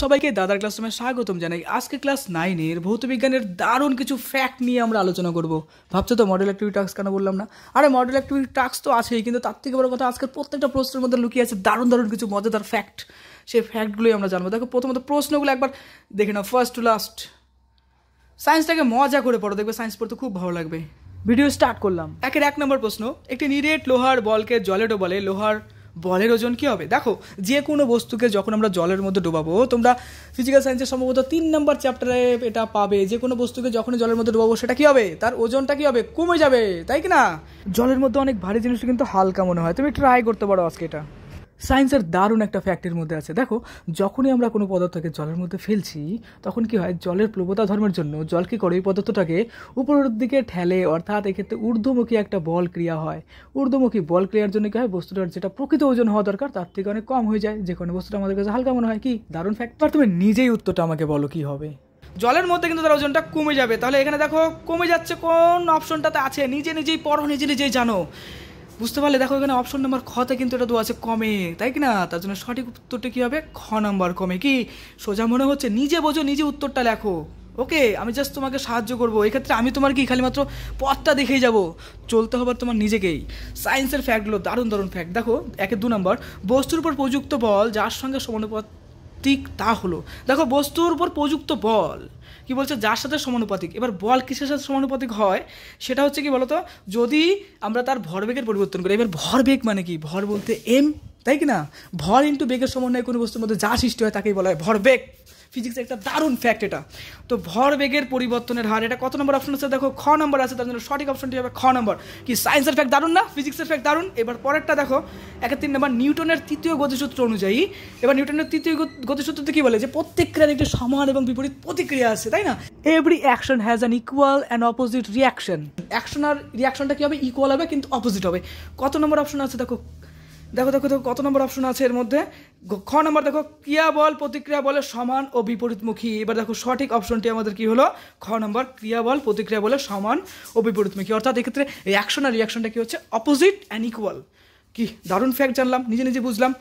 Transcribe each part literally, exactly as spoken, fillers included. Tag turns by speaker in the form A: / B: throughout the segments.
A: সবাইকে দাদার ক্লাসরুমে স্বাগতম জানাই। আজকে ক্লাস নাইনের ভৌতবিজ্ঞানের দারুণ কিছু ফ্যাক্ট নিয়ে আমরা আলোচনা করব। ভাবছো তো মডেল অ্যাক্টিভিটি টাস্ক কেন বললাম না? আরে মডেল অ্যাক্টিভিটি টাস্ক তো আছেই, কিন্তু তার থেকে বড় কথা আজকের প্রত্যেকটা প্রশ্নের মধ্যে লুকিয়ে আছে দারুণ দারুণ কিছু মজাদার ফ্যাক্ট। সেই ফ্যাক্টগুলোই আমরা জানবো। দেখো প্রথমত প্রশ্নগুলো একবার দেখে নাও, ফার্স্ট টু লাস্ট। সায়েন্সটাকে মজা করে পড়ো, দেখবে সায়েন্স পড়তে খুব ভালো লাগবে। ভিডিও স্টার্ট করলাম। একের এক নম্বর প্রশ্ন, একটি নিরেট লোহার বলকে জলে ডোবালে লোহার বলের ওজন কী হবে? দেখো যে কোনো বস্তুকে যখন আমরা জলের মধ্যে ডোবাবো, তোমরা ফিজিক্যাল সায়েন্সের সম্ভবত তিন নাম্বার চ্যাপ্টারে এটা পাবে, যে কোনো বস্তুকে যখনই জলের মধ্যে ডোবাবো সেটা কী হবে? তার ওজনটা কী হবে? কমে যাবে, তাই কি না? জলের মধ্যে অনেক ভারী জিনিসটা কিন্তু হালকা মনে হয়। তুমি ট্রাই করতে পারো আজকে এটা। সায়েন্সের দারুণ একটা ফ্যাক্টের মধ্যে আছে। দেখো যখনই আমরা কোনো পদার্থকে জলের মধ্যে ফেলছি তখন কি হয়, জলের প্লবতা ধর্মের জন্য জল কী করে, এই পদার্থটাকে উপরের দিকে ঠেলে, অর্থাৎ এক্ষেত্রে ঊর্ধ্বমুখী একটা বল ক্রিয়া হয়। ঊর্ধ্বমুখী বল ক্রিয়ার জন্য কী হয়, বস্তুটার যেটা প্রকৃত ওজন হওয়া দরকার তার থেকে অনেক কম হয়ে যায়, যে কোনো বস্তুটা আমাদের কাছে হালকা মনে হয়। কি দারুণ ফ্যাক্ট! আর তুমি নিজেই উত্তরটা আমাকে বলো কি হবে। জলের মধ্যে কিন্তু তার ওজনটা কমে যাবে। তাহলে এখানে দেখো কমে যাচ্ছে কোন অপশনটাতে আছে, নিজে নিজেই পড়ো, নিজে নিজেই জানো। বুঝতে পারলে? দেখো এখানে অপশন নাম্বার খতে কিন্তু এটা তো আছে কমে, তাই কি না? তার জন্য সঠিক উত্তরটা কী হবে? খ নাম্বার কমে। কি সোজা মনে হচ্ছে? নিজে বোঝো, নিজে উত্তরটা লেখো। ওকে, আমি জাস্ট তোমাকে সাহায্য করবো এক্ষেত্রে। আমি তোমার কি খালি মাত্র পথটা দেখেই যাব, চলতে হবে তোমার নিজেকেই। সায়েন্সের ফ্যাক্টগুলো দারুণ দারুণ ফ্যাক্ট। দেখো একে দু নম্বর, বস্তুর উপর প্রযুক্ত বল যার সঙ্গে সমানুপাতিক তা হলো। দেখো বস্তুর উপর প্রযুক্ত বল কি বলছে? যার সাথে সমানুপাতিক। এবার বল কিসের সাথে সমানুপাতিক হয় সেটা হচ্ছে কি বলতো, যদি আমরা তার ভরবেগের পরিবর্তন করি। এবার ভরবেগ মানে কি? ভর বলতে এম, তাই কি না? ভর ইন্টু বেগের সমন্বয়ে কোনো বস্তুর মধ্যে যা সৃষ্টি হয় তাকেই বলা হয় ভরবেগ। ফিজিক্সের একটা দারুণ ফ্যাক্ট এটা। তো ভরবেগের পরিবর্তনের হার, এটা কত নম্বর অপশন আছে? দেখো খ নম্বর আছে, তার জন্য সঠিক অপশনটি হবে খ নম্বর। কি সায়েন্সের ফ্যাক্ট দারুণ না? ফিজিক্সের ফ্যাক্ট দারুণ। এবার পরেরটা দেখো, একের তিন নম্বর, নিউটনের তৃতীয় গতিসূত্র অনুযায়ী। এবার নিউটনের তৃতীয় গতিসূত্রতে কি বলে? যে প্রত্যেক ক্রিয়ার একটি সমান এবং বিপরীত প্রতিক্রিয়া আছে, তাই না? Every action has an equal and opposite reaction. Action আর রিয়াকশনটা কী হবে? ইকুয়াল হবে কিন্তু অপোজিট হবে। কত নম্বর অপশন আছে? দেখো দেখো দেখো দেখো কত নম্বর অপশন আছে এর মধ্যে? খ নম্বর। দেখো ক্রিয়া বল প্রতিক্রিয়া বলে সমান ও বিপরীতমুখী। এবার দেখো সঠিক অপশনটি আমাদের কি হলো? খ নম্বর, ক্রিয়া বল প্রতিক্রিয়া বলে সমান ও বিপরীতমুখী। অর্থাৎ এক্ষেত্রে রিয়াকশন আর রিয়াকশনটা কি হচ্ছে? Opposite and equal. কি দারুণ ফ্যাক্ট জানলাম, নিজে নিজে বুঝলাম।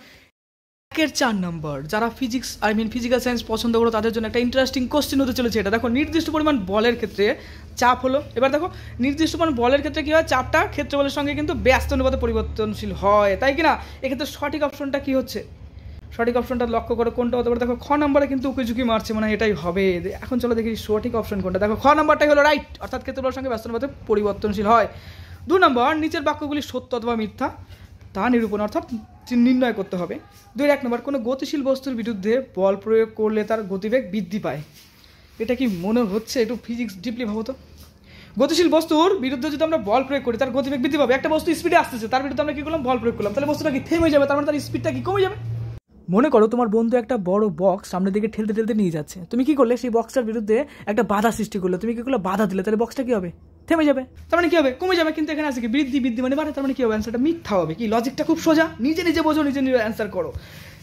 A: একের চার নম্বর, যারা physics I mean physical science পছন্দ করো তাদের জন্য একটা ইন্টারেস্টিং কোশ্চেন হতে চলেছে এটা। দেখো নির্দিষ্ট পরিমাণ বলের ক্ষেত্রে চাপ হলো। এবার দেখো নির্দিষ্ট পরিমাণ বলের ক্ষেত্রে কী হয়? চাপটা ক্ষেত্রফলের সঙ্গে কিন্তু ব্যস্ত অনুপাতে পরিবর্তনশীল হয়, তাই কি না? এক্ষেত্রে সঠিক অপশনটা কি হচ্ছে? সঠিক অপশনটা লক্ষ্য করে কোনটা হতে পারে? দেখো খ নম্বরে কিন্তু উকিঝুঁকি মারছে, মানে এটাই হবে। এখন চলো দেখি সঠিক অপশন কোনটা। দেখো খ নম্বরটাই হলো রাইট, অর্থাৎ ক্ষেত্রফলের সঙ্গে ব্যস্ত অনুপাতে পরিবর্তনশীল হয়। দু নম্বর, নিচের বাক্যগুলি সত্য অথবা মিথ্যা তা নিরূপণ অর্থাৎ নির্ণয় করতে হবে। দুই এক নম্বর, কোনো গতিশীল বস্তুর বিরুদ্ধে বল প্রয়োগ করলে তার গতিবেগ বৃদ্ধি পায়। এটা কি মনে হচ্ছে? একটু ফিজিক্স ডিপলি ভাবো তো। গতিশীল বস্তুর বিরুদ্ধে যদি আমরা বল প্রয়োগ করি তার গতিবেগ বৃদ্ধি পাবে। একটা বস্তু স্পিডে আসতেছে, তার বিরুদ্ধে আমরা কি করলাম? বল প্রয়োগ করলাম, তাহলে বস্তুটা কি থেমে যাবে, তার মানে তার স্পিডটা কি কমে যাবে। মনে করো তোমার বন্ধু একটা বড় বক্স সামনের দিকে ঠেলতে ঠেলতে নিয়ে যাচ্ছে, তুমি কি করলে? সেই বক্সটার বিরুদ্ধে একটা বাধা সৃষ্টি করলে। তুমি কি করলে? বাধা দিলে, তাহলে বক্সটা কি হবে? থেমে যাবে, তার মানে কি হবে? কমে যাবে। কিন্তু এখানে আছে কি? বৃদ্ধি, বৃদ্ধি মানে বাড়ে, তার মানে কি হবে? অ্যান্সারটা মিথ্যা হবে। কি লজিকটা খুব সোজা, নিজে নিজে বোঝো, নিজে নিজে অ্যান্সার করো।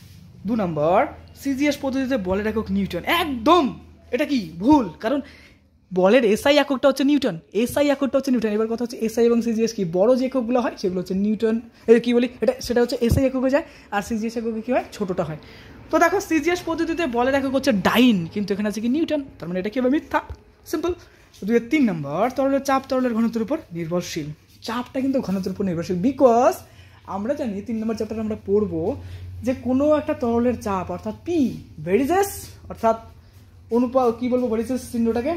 A: দু নম্বর, সিজিএস পদ্ধতিতে বলের একক নিউটন। একদম এটা কি ভুল, কারণ বলের এসআই এককটা হচ্ছে নিউটন, এসআই এককটা হচ্ছে নিউটন। এবার কথা হচ্ছে এসআই এবং সিজিএস কি বড় যে এককগুলো হয় সেগুলো হচ্ছে নিউটন, এর কি বলি এটা, সেটা হচ্ছে এসআই এককে যায়, আর সিজিএস এককে কি হয়? ছোটটা হয়। তো দেখো সিজিএস পদ্ধতিতে বলের একক হচ্ছে ডাইন, কিন্তু এখানে আছে কি? নিউটন, তার মানে এটা কি হবে? মিথ্যা। সিম্পল। দুই তিন নম্বর, তরলের চাপ তরলের ঘনত্বের উপর নির্ভরশীল। চাপটা কিন্তু ঘনত্বের উপর নির্ভরশীল, বিকজ আমরা জানি তিন নম্বর চ্যাপ্টারে আমরা পড়বো যে কোনো একটা তরলের চাপ অর্থাৎ পি ভেরিজেস, অর্থাৎ অনুপা কী বলবো ভেরিজেস চিহ্নটাকে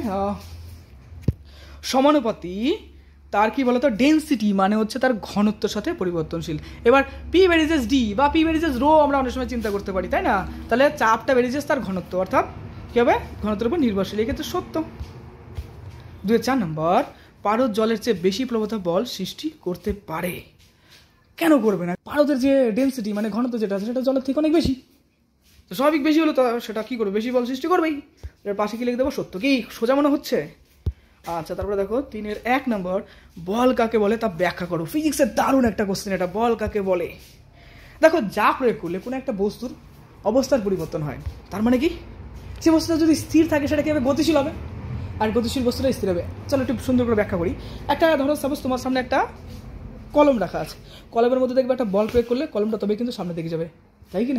A: সমানুপাতি তার কি বলতো ডেন্সিটি, মানে হচ্ছে তার ঘনত্বের সাথে পরিবর্তনশীল। এবার পি ভেরিজেস ডি বা পি ভেরিজেস রো আমরা অনেক সময় চিন্তা করতে পারি, তাই না? তাহলে চাপটা ভেরিজেস তার ঘনত্ব, অর্থাৎ কী হবে? ঘনত্বের উপর নির্ভরশীল, এক্ষেত্রে সত্য। দুই চার নম্বর, পারদ জলের চেয়ে বেশি প্রবণতা বল সৃষ্টি করতে পারে। কেন করবে না? পারদের যে ডেন্সিটি মানে ঘনত্ব যেটা আছে সেটা জলের থেকে অনেক বেশি, তো স্বাভাবিক বেশি হলো তো সেটা কী করবে? বেশি বল সৃষ্টি করবেই। এর পাশে কি লিখে দেবো? সত্য। কি সোজা মনে হচ্ছে? আচ্ছা, তারপরে দেখো তিনের এক নম্বর, বল কাকে বলে তা ব্যাখ্যা করো। ফিজিক্সের দারুণ একটা কোশ্চেন এটা, বল কাকে বলে। দেখো যা প্রয়োগ করলে কোনো একটা বস্তুর অবস্থার পরিবর্তন হয়, তার মানে কি? সে বস্তুটা যদি স্থির থাকে সেটা কী হবে? গতিশীল হবে, আর গতিশীল বস্তুটা স্থির হবে। চলো একটু সুন্দর করে ব্যাখ্যা করি। একটা ধরো সাপোজ তোমার সামনে একটা কলম রাখা আছে, কলমের মধ্যে দেখবে একটা বল প্রয়োগ করলে কলমটা তবে কিন্তু সামনে দিকে যাবে, তাই কি না?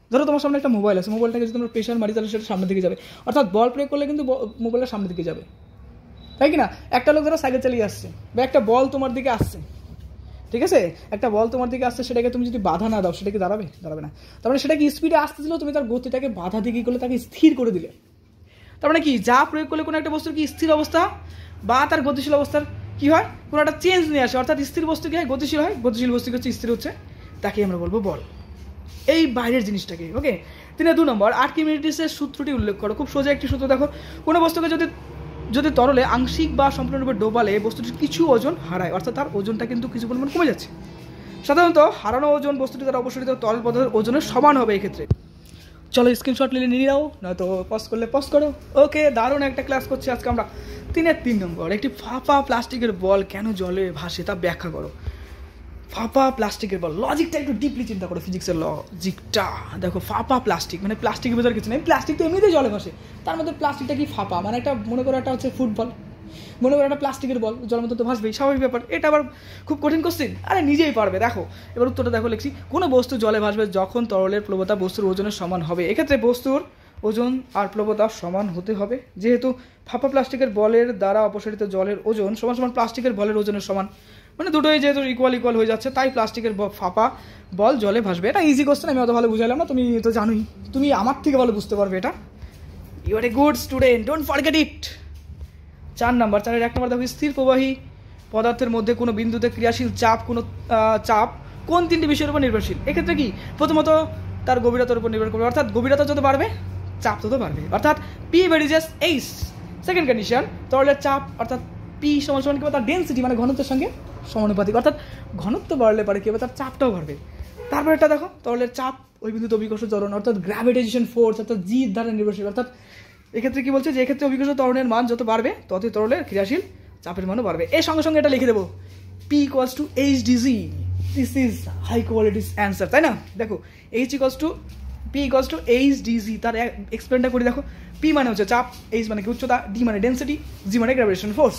A: ধরো তোমার সামনে একটা মোবাইল আছে, মোবাইলটাকে যদি তোমরা প্রেশার মারি তাহলে সেটা সামনের দিকে যাবে, অর্থাৎ বল প্রয়োগ করলে কিন্তু মোবাইলটা সামনের দিকে যাবে, তাই কি না? একটা লোক ধরো সাইকেল চালিয়ে আসছে বা একটা বল তোমার দিকে আসছে, ঠিক আছে, একটা বল তোমার দিকে আসছে, সেটাকে তুমি যদি বাধা না দাও সেটাকে দাঁড়াবে দাঁড়াবে না। তার মানে সেটাকে স্পিডে আসতে দিলেও তুমি তার গতিটাকে বাধা দিয়ে কী করলে, তাকে স্থির করে দিলে। তার মানে কি, যা প্রয়োগ করলে কোনো একটা বস্তুর কি স্থির অবস্থা বা তার গতিশীল অবস্থার কি হয়, কোনো একটা চেঞ্জ নিয়ে আসে, অর্থাৎ স্থির বস্তু কি হয়, গতিশীল হয়, গতিশীল বস্তু হচ্ছে স্থির হচ্ছে, তাকে আমরা বলবো বল। এই বাইরের জিনিসটাকে। ওকে, তিনে দু নম্বর আর্কিমিডিসের সূত্রটি উল্লেখ করো। খুব সোজা একটি সূত্র দেখো, কোনো বস্তুকে যদি যদি তরলে আংশিক বা সম্পূর্ণরূপে ডোবালে বস্তুটির কিছু ওজন হারায়, অর্থাৎ তার ওজনটা কিন্তু কিছু পরিমাণ কমে যাচ্ছে। সাধারণত হারানো ওজন বস্তুটি দ্বারা অপসারিত তরল পদার্থের ওজনের সমান হবে এক্ষেত্রে। চলো স্ক্রিনশট নিলে নিয়ে নাও, নয়তো পজ করলে পজ করো। ওকে, দারুণ একটা ক্লাস করছি আজকে আমরা। তিনের তিন নম্বর, একটি ফাঁপা প্লাস্টিকের বল কেন জলে ভাসে তা ব্যাখ্যা করো। ফাঁপা প্লাস্টিকের বল, লজিকটা একটু ডিপলি চিন্তা করো, ফিজিক্সের লজিকটা দেখো। ফাঁপা প্লাস্টিক মানে প্লাস্টিকের ভেতর কিছু নেই, প্লাস্টিক তো এমনিতেই জলে ভাসে, তার মধ্যে প্লাস্টিকটা কি ফাঁপা, মানে একটা মনে করো একটা হচ্ছে ফুটবল, মনে করো একটা প্লাস্টিকের বল, জলের মধ্যে তো ভাসবেই, স্বাভাবিক ব্যাপার। এটা আবার খুব কঠিন কোশ্চেন, আরে নিজেই পারবে। দেখো এবার উত্তরটা দেখো, লিখছি কোনো বস্তু জলে ভাসবে যখন তরলের প্লবতা বস্তুর ওজনের সমান হবে। এক্ষেত্রে বস্তুর ওজন আর প্লবতা সমান হতে হবে, যেহেতু ফাঁপা প্লাস্টিকের বলের দ্বারা অপসারিত জলের ওজন সমান সমান প্লাস্টিকের বলের ওজনের সমান, মানে দুটোই যেহেতু ইকুয়াল ইকুয়াল হয়ে যাচ্ছে, তাই প্লাস্টিকের ফাঁপা বল জলে ভাসবে। এটা ইজি কোশ্চেন, আমি অত ভালো বুঝাইলাম না, তুমি তো জানোই, তুমি আমার থেকে ভালো বুঝতে পারবে এটা। You are a good student, don't forget it. চার নাম্বার, চারের এক নম্বর দেখো, স্থির প্রবাহী পদার্থের মধ্যে কোনো বিন্দুতে ক্রিয়াশীল চাপ কোনো চাপ কোন তিনটি বিষয়ের উপর নির্ভরশীল। এক্ষেত্রে কি, প্রথমত তার গভীরতার উপর নির্ভর করবে, অর্থাৎ গভীরতা যত বাড়বে চাপ তত বাড়বে, অর্থাৎ P varies H. Second condition, তরলের চাপ অর্থাৎ পি সমান সমান কি তার ডেন্সিটি মানে ঘনত্বের সঙ্গে সমানুপাতিক, অর্থাৎ ঘনত্ব বাড়লে পারে কি হবে, তার চাপটাও বাড়বে। তারপর এটা দেখো, তরলের চাপ ওই বিন্দুতে অভিকর্ষ ত্বরণ অর্থাৎ গ্র্যাভিটেশন ফোর্স অর্থাৎ জি দ্বারা নির্ভরশীল, অর্থাৎ এক্ষেত্রে কি বলছে যে এক্ষেত্রে অভিকর্ষ ত্বরণের মান যত বাড়বে ততই তরলের ক্রিয়াশীল চাপের মানও বাড়বে। এর সঙ্গে সঙ্গে এটা লিখে দেবো, P equals to H D G, this is high qualities answer, তাই না? দেখো H equals to P equals to H D G, তার এক্সপ্লেনটা করি দেখো। পি মানে হচ্ছে চাপ, এইচ মানে কি উচ্চতা, ডি মানে ডেন্সিটি, জি মানে গ্র্যাভিটেশন ফোর্স।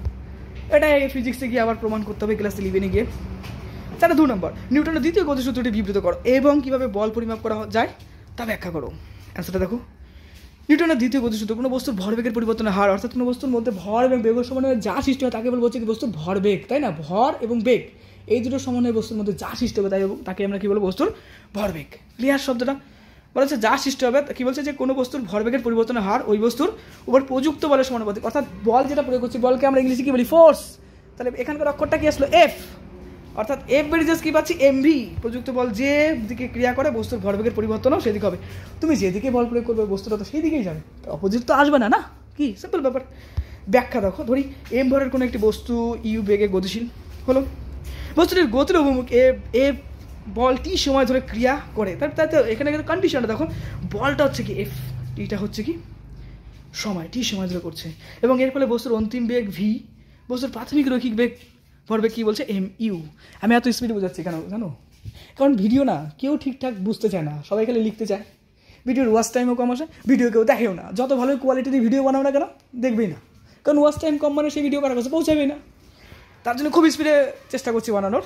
A: এটা ফিজিক্সে গিয়ে আবার প্রমাণ করতে হবে ক্লাস ইলেভেনে গিয়ে। তাহলে দু নম্বর, নিউটনের দ্বিতীয় গতিসূত্রটি বিবৃত করো এবং কীভাবে বল পরিমাপ করা যায় তা ব্যাখ্যা করো। অ্যান্সারটা দেখো, নিউটনের দ্বিতীয় গতিসূত্র কোনো বস্তুর ভরবেগের পরিবর্তনের হার, অর্থাৎ কোনো বস্তুর মধ্যে ভর এবং বেগের সমন্বয়ে যা সৃষ্টি হয় তাকে বলবো হচ্ছে কি বস্তুর ভরবেগ, তাই না? ভর এবং বেগ এই দুটো সমন্বয়ে বস্তুর মধ্যে যা সৃষ্টি হবে তাই তাকে আমরা কি বলবো, বস্তুর ভরবেগ। ক্লিয়ার শব্দটা বলা হচ্ছে যা সৃষ্টি হবে, কি বলছে যে কোনো বস্তুর ভরবেগের পরিবর্তনের হার ওই বস্তুর উপর প্রযুক্ত বলের সমানুপাতিক, অর্থাৎ বল যেটা প্রয়োগ করছি বলকে আমরা ইংলিশে কি বলি, ফোর্স। তাহলে এখানকার অক্ষরটা কি আসলো, এফ, অর্থাৎ এফ ভ্যারিজেস কি পাচ্ছি, এমভি। প্রযুক্ত বল যে দিকে ক্রিয়া করে বস্তুর ভরবেগের পরিবর্তনও সেদিকে হবে। তুমি যেদিকে বল প্রয়োগ করবে বস্তুটা তো সেই দিকেই যাবে, অপোজিট তো আসবে না, না কি সিম্পল ব্যাপার। ব্যাখ্যা দেখো, ধরি এম ভরের কোনো একটি বস্তু ইউ বেগে গতিশীল হলো, বস্তুটির গতির অভিমুখ এ এ বল টি সময় ধরে ক্রিয়া করে, তার তাতে এখানে কিন্তু কন্ডিশনটা দেখো, বলটা হচ্ছে কি এফ, টিটা হচ্ছে কি সময়, টি সময় ধরে করছে, এবং এর ফলে বস্তুর অন্তিম বেগ ভি, বস্তুর প্রাথমিক রৈখিক বেগ ভরবেগ কি বলছে, এম ইউ। আমি এত স্পিডে বোঝাচ্ছি কেন জানো, কারণ ভিডিও না কেউ ঠিকঠাক বুঝতে চায় না, সবাই খালি লিখতে চায়, ভিডিওর ওয়াচ টাইমও কম আসে, ভিডিও কেউ দেখেও না, যত ভালো কোয়ালিটির ভিডিও বানাও না কেন দেখবেই না, কারণ ওয়াচ টাইম কম মানে সেই ভিডিও কারোর কাছে পৌঁছাবেই না। তার জন্য খুব স্পিডে চেষ্টা করছি বানানোর,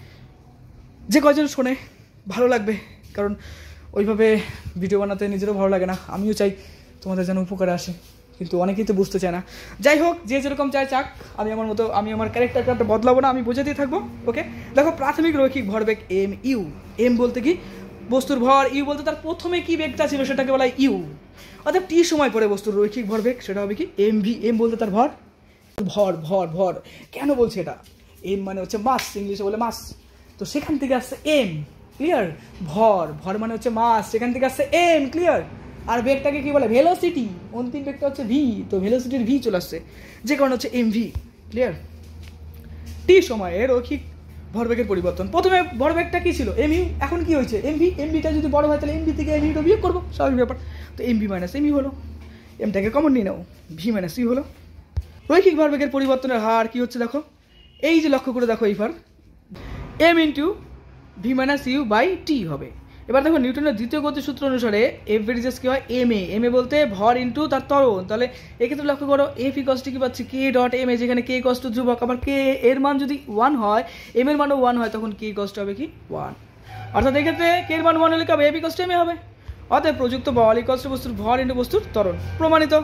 A: যে কয়জন শোনে ভালো লাগবে, কারণ ওইভাবে ভিডিও বানাতে নিজেরও ভালো লাগে না, আমিও চাই তোমাদের যেন উপকারে আসে, কিন্তু অনেকেই তো বুঝতে চায় না। যাই হোক, যে যেরকম চায় চাক, আমি আমার মতো আমি আমার ক্যারেক্টারটা বদলাবো না, আমি বোঝাতেই থাকবো। ওকে, দেখো প্রাথমিক রৈখিক ভরবেগ এম ইউ, এম বলতে কি বস্তুর ভর, ইউ বলতে তার প্রথমে কি বেগটা ছিল সেটাকে বলা হয় ইউ, অর্থাৎ টি সময় পরে বস্তুর রৈখিক ভরবেগ সেটা হবে কি এম ভি। এম বলতে তার ভর, ভর ভর ভর কেন বলছে এটা, এম মানে হচ্ছে মাস, ইংলিশে বলে মাস, তো সেখান থেকে আসছে এম, ক্লিয়ার। ভর ভর মানে হচ্ছে মাস, সেখান থেকে আসছে এম, ক্লিয়ার। আর বেগটাকে কি বলে, ভেলোসিটি, অন্তিম বেগটা হচ্ছে ভি, তো ভেলোসিটির ভি চলে আসছে, যে কারণে হচ্ছে এম ভি, ক্লিয়ার। টি সময়ে রৈখিক ভরবেগের পরিবর্তন, প্রথমে ভরবেগটা কি ছিল এম ইউ, এখন কি হয়েছে এম ভি, এম ভিটা যদি বড় হয় তাহলে এম ভি থেকে এম ইউটা বিয়োগ করবো, স্বাভাবিক ব্যাপার, তো M V minus M U হলো, এমটাকে কমন নিয়ে নাও, ভি মাইনাস ইউ হলো। রৈখিক ভরবেগের পরিবর্তনের হার কি হচ্ছে দেখো, এই যে লক্ষ্য করে দেখো, এইবার M into V minus U by T হবে। এবার দেখো নিউটনের দ্বিতীয় গতিসূত্র অনুসারে এফ ভ্যারিজেস কি হয়, এম এ, এম এ বলতে ভর ইন্টু তার ত্বরণ, তাহলে এক্ষেত্রে লক্ষ্য করো এফ ইকস টু কি পাচ্ছি, কে ডট এম এ, যেখানে কে ইকস টু ধ্রুবক, আবার কে এর মান যদি ওয়ান হয়, এম এর মানও ওয়ান হয়, তখন কে ইকস টু হবে কি ওয়ান, অর্থাৎ এক্ষেত্রে কে এর মান ওয়ান হলে কি হবে, A equals to M A হবে। অতএব প্রযুক্ত বল ইকুয়ালস টু বস্তুর ভর ইন্টু বস্তুর ত্বরণ, প্রমাণিত।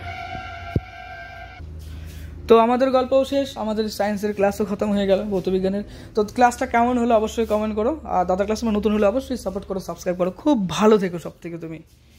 A: তো আমাদের গল্পও শেষ, আমাদের সায়েন্সের ক্লাসও খতম হয়ে গেল ভৌতবিজ্ঞানের। তো ক্লাসটা কেমন হলো অবশ্যই কমেন্ট করো, আর দাদা ক্লাস নতুন হলে অবশ্যই সাপোর্ট করো, সাবস্ক্রাইব করো। খুব ভালো থেকো সব থেকে তুমি।